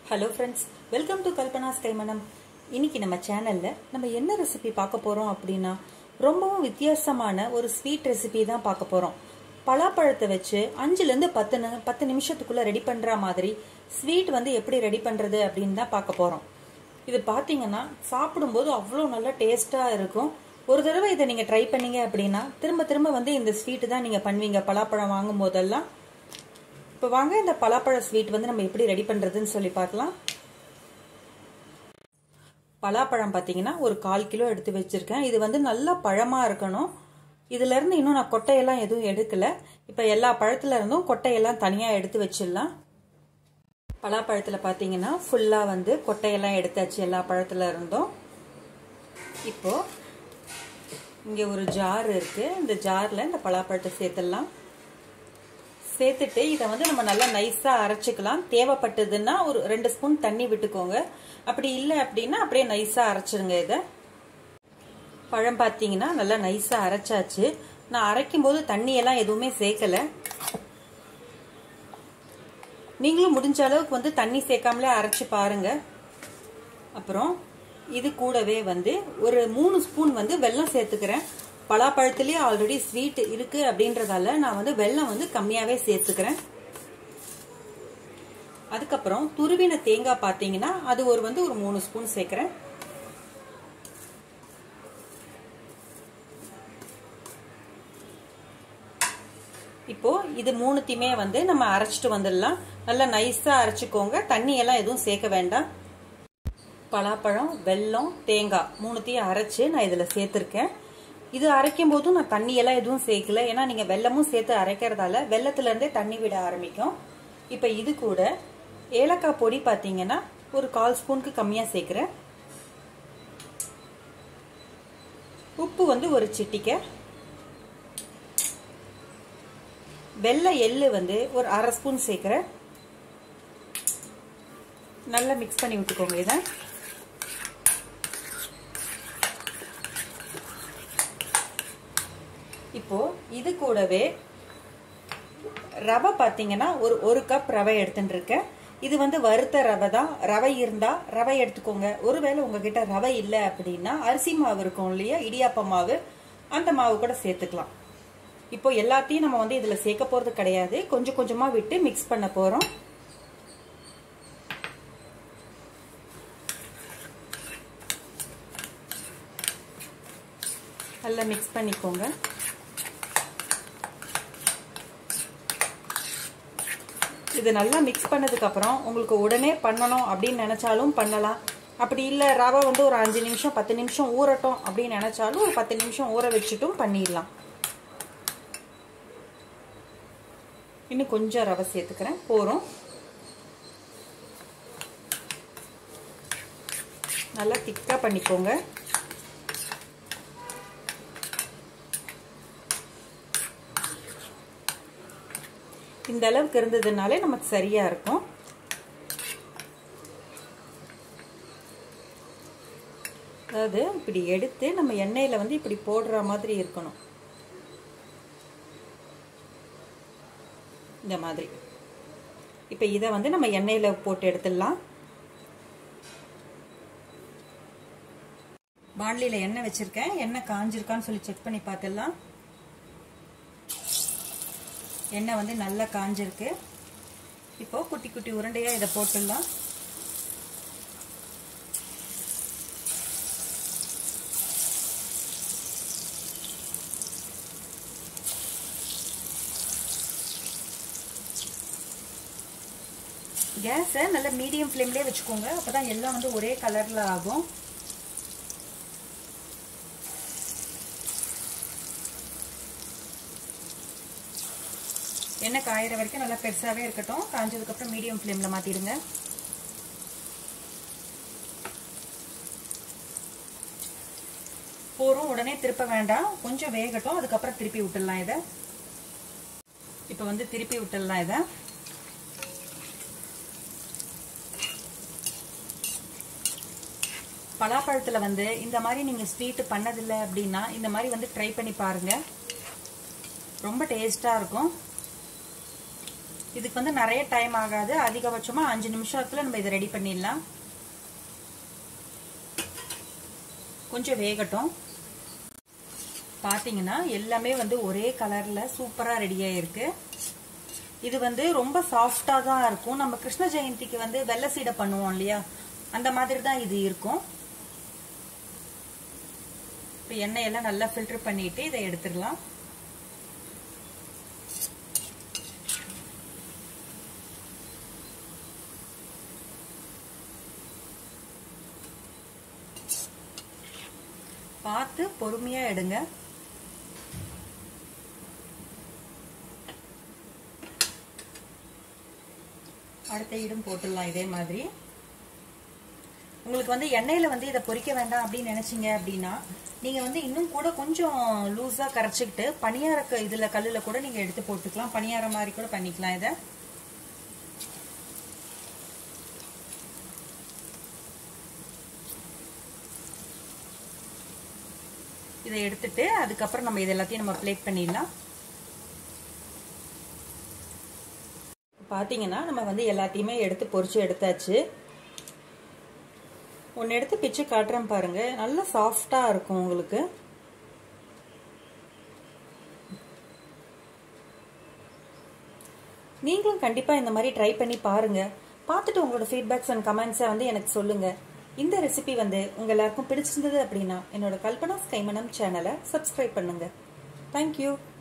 Hello friends, welcome to Kalpana's Kaimanam. இன்னைக்கு நம்ம சேனல்ல நம்ம என்ன ரெசிபி பார்க்க போறோம் அப்படினா ரொம்பவும் வித்தியாசமான ஒரு ஸ்வீட் ரெசிபி தான் பார்க்க போறோம். பலாப்பழத்தை வச்சு 5 ல இருந்து 10 நிமிஷத்துக்குள்ள ரெடி பண்ற மாதிரி ஸ்வீட் வந்து எப்படி ரெடி பண்றது அப்படினு தான் பார்க்க போறோம். இது பாத்தீங்கன்னா சாப்பிடும்போது அவ்வளவு நல்ல டேஸ்டா இருக்கும். ஒரு தடவை இதை நீங்க ட்ரை பண்ணீங்க அப்படினா திரும்ப திரும்ப வந்து இந்த ஸ்வீட் தான் நீங்க பண்ணுவீங்க பலாப்பழம் வாங்கும் போதெல்லாம். இப்போ வாங்க இந்த பலாப்பழ ஸ்வீட் வந்து நம்ம எப்படி ரெடி பண்றதுன்னு சொல்லி பார்க்கலாம். பலாப்பழம் பாத்தீங்கன்னா ஒரு 1/4 கிலோ எடுத்து வச்சிருக்கேன். இது வந்து நல்ல பழமா இருக்கணும். இதுல இருந்து இன்னும் நான் கொட்டையெல்லாம் எதுவும் எடுக்கல. இப்ப எல்லா பழத்துல இருந்தும் கொட்டையெல்லாம் தனியா எடுத்து வச்சிடலாம். பலாப்பழத்துல பாத்தீங்கன்னா ஃபுல்லா வந்து கொட்டையெல்லாம் எடுத்தாச்சு எல்லா பழத்துல இருந்தும். இப்போ இங்க ஒரு ஜார் இருக்கு. இந்த ஜார்ல இந்த பலாப்பழத்தை சேர்த்துடலாம். சேர்த்துட்டு இதை வந்து நம்ம நல்லா நைஸா அரைச்சிக்கலாம். தேவைப்பட்டதுன்னா ஒரு 2 ஸ்பூன் தண்ணி விட்டுக்கோங்க. அப்படி இல்லை அப்படின்னா அப்படியே நைஸா அரைச்சிருங்க. இதை பழம் பார்த்தீங்கன்னா நல்லா நைஸா அரைச்சாச்சு. நான் அரைக்கும் போது தண்ணி எல்லாம் எதுவுமே சேர்க்கல. நீங்களும் முடிஞ்ச அளவுக்கு வந்து தண்ணி சேர்க்காமலே அரைச்சு பாருங்க. அப்புறம் இது கூடவே வந்து ஒரு 3 ஸ்பூன் வந்து வெல்லம் சேர்த்துக்கிறேன். பலாப்பழத்திலேயே ஆல்ரெடி ஸ்வீட் இருக்கு அப்படின்றதால நான் வந்து வெல்லம் வந்து கம்மியாவே சேர்த்துக்கிறேன். அதுக்கப்புறம் துருவின தேங்காய் பாத்தீங்கன்னா அது ஒரு 3 ஸ்பூன் சேர்க்கிறேன். இப்போ இது மூணுத்தையுமே வந்து நம்ம அரைச்சிட்டு வந்துடலாம். நல்லா நைஸா அரைச்சுக்கோங்க. தண்ணி எல்லாம் எதுவும் சேர்க்க வேண்டாம். பலாப்பழம், வெல்லம், தேங்காய் மூணுத்தையும் அரைச்சு நான் இதுல சேர்த்திருக்கேன். இது அரைக்கும் போதும் நான் தண்ணி எல்லாம் எதுவும் சேர்க்கல. ஏன்னா நீங்க வெல்லமும் சேர்த்து அரைக்கிறதால வெல்லத்துல இருந்தே தண்ணி விட ஆரம்பிக்கும். இப்ப இது கூட ஏலக்காய் பொடி பாத்தீங்கன்னா ஒரு 1/4 ஸ்பூனுக்கு கம்மியா சேர்க்கிறேன். உப்பு வந்து ஒரு சிட்டிக்கை. வெள்ளை எள்ளு வந்து ஒரு 1/2 ஸ்பூன் சேர்க்கிறேன். நல்லா மிக்ஸ் பண்ணி விட்டுக்கோங்க. இதை இப்போ இது கூடவே ரவை பாத்தீங்கன்னா ஒரு கப் ரவை எடுத்துட்டு இருக்கேன். இது வந்து வறுத்த ரவை தான். ரவை இருந்தா ரவை எடுத்துக்கோங்க. ஒருவேளை உங்ககிட்ட ரவை இல்லை அப்படின்னா அரிசி மாவு இருக்கும் இல்லையா, இடியாப்ப மாவு, அந்த மாவு கூட சேர்த்துக்கலாம். இப்போ எல்லாத்தையும் நம்ம வந்து இதுல சேர்க்க போறது கிடையாது. கொஞ்சம் கொஞ்சமா விட்டு மிக்ஸ் பண்ண போறோம். நல்லா மிக்ஸ் பண்ணிக்கோங்க. இது நல்லா மிக்ஸ் பண்ணதுக்கு அப்புறம் உங்களுக்கு உடனே பண்ணணும் அப்படின்னு நினைச்சாலும் பண்ணலாம். அப்படி இல்லை ரவை வந்து ஒரு 5 நிமிஷம் 10 நிமிஷம் ஊறட்டும் அப்படின்னு நினைச்சாலும் ஒரு 10 நிமிஷம் ஊற வச்சுட்டும் பண்ணிடலாம். இன்னும் கொஞ்சம் ரவை சேர்த்துக்கிறேன். போறோம். நல்லா திக்கா பண்ணிக்கோங்க. இந்த அளவுக்கு இருந்ததுனாலே நமக்கு சரியா இருக்கும். அதாவது இப்படி எடுத்து நம்ம எண்ணெயில வந்து இப்படி போடுற மாதிரி இருக்கணும். இந்த மாதிரி. இப்ப இதை வந்து நம்ம எண்ணெயில போட்டு எடுத்துடலாம். வாணலியில எண்ணெய் வச்சிருக்கேன். எண்ணெய் காஞ்சிருக்கான்னு சொல்லி செக் பண்ணி பார்த்துடலாம். எண்ணெய் வந்து நல்லா காஞ்சிருக்கு. இப்போ குட்டி குட்டி உருண்டையா இதை போட்டுடலாம். கேஸை நல்லா மீடியம் ஃப்ளேம்லயே வச்சுக்கோங்க. அப்பதான் எல்லாம் வந்து ஒரே கலர்ல ஆகும். எண்ணெய் காயிற வரைக்கும் நல்லா பெருசாவே இருக்கட்டும். காஞ்சதுக்கு அப்புறம் மீடியம் ஃப்ளேம்ல மாத்திடுங்க. போறோம். உடனே திருப்ப வேண்டாம். கொஞ்சம் வேகட்டும். அதுக்கப்புறம் திருப்பி விட்டுடலாம். இதை இப்ப வந்து திருப்பி விட்டுடலாம். இதை பலாப்பழத்துல வந்து இந்த மாதிரி நீங்க ஸ்வீட் பண்ணதில்லை அப்படின்னா இந்த மாதிரி வந்து ட்ரை பண்ணி பாருங்க. ரொம்ப டேஸ்டா இருக்கும். இதுக்கு வந்து நிறைய டைம் ஆகாது, அதிகபட்சமா 5 நிமிஷத்துல நம்ம இதை ரெடி பண்ணிடலாம். கொஞ்சம் வேகட்டும். பாத்தீங்கன்னா எல்லாமே வந்து ஒரே கலர்ல சூப்பரா ரெடி ஆயிருக்கு. இது வந்து ரொம்ப சாஃப்டா தான் இருக்கும். நம்ம கிருஷ்ண ஜெயந்திக்கு வந்து வெள்ளை சீடை பண்ணுவோம் இல்லையா, அந்த மாதிரி தான் இது இருக்கும். இப்போ எண்ணெயெல்லாம் நல்லா ஃபில்டர் பண்ணிட்டு இதை எடுத்துடலாம். பார்த்து பொறுமையா எடுங்க. அடுத்த இடம் போட்டுடலாம் இதே மாதிரி. உங்களுக்கு வந்து எண்ணெயில வந்து இதை பொரிக்க வேண்டாம் அப்படின்னு நினைச்சீங்க அப்படின்னா நீங்க வந்து இன்னும் கூட கொஞ்சம் லூஸா கரைச்சிக்கிட்டு பணியார இதுல கல்லுல கூட நீங்க எடுத்து போட்டுக்கலாம். பணியார மாதிரி கூட பண்ணிக்கலாம். இதை எடுத்துட்டு அதுக்கப்புறம் நம்ம இது எல்லாத்தையும் நம்ம பிளேட் பண்ணிடலாம். பாத்தீங்கன்னா நம்ம வந்து எல்லாத்தையுமே எடுத்து பொரிச்சு எடுத்தாச்சு. ஒன்னு எடுத்து பிச்சு காட்டுறேன் பாருங்க. நல்லா சாஃப்டா இருக்கும் உங்களுக்கு. நீங்களும் கண்டிப்பா இந்த மாதிரி ட்ரை பண்ணி பாருங்க. பார்த்துட்டு உங்களோட ஃபீட்பேக்ஸ் அண்ட் கமெண்ட்ஸை வந்து எனக்கு சொல்லுங்க. இந்த ரெசிபி வந்து உங்க எல்லாருக்கும் பிடிச்சிருந்தது அப்படின்னா என்னோட கல்பனாஸ் கைமணம் சேனலை சப்ஸ்கிரைப் பண்ணுங்க. தேங்க்யூ.